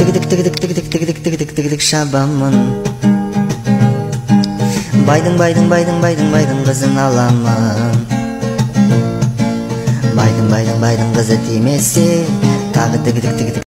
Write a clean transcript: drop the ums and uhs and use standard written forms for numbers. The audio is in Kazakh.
тигидик шабамын. Байдың кызын аламын. Байдың кызы тимесе, тагы тигидик